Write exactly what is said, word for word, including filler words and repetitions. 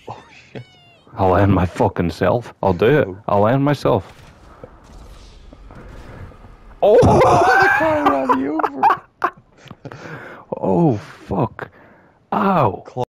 Oh shit. I'll land my fucking self. I'll do it. I'll land myself. Oh! The car ran you over. Oh, fuck. Ow.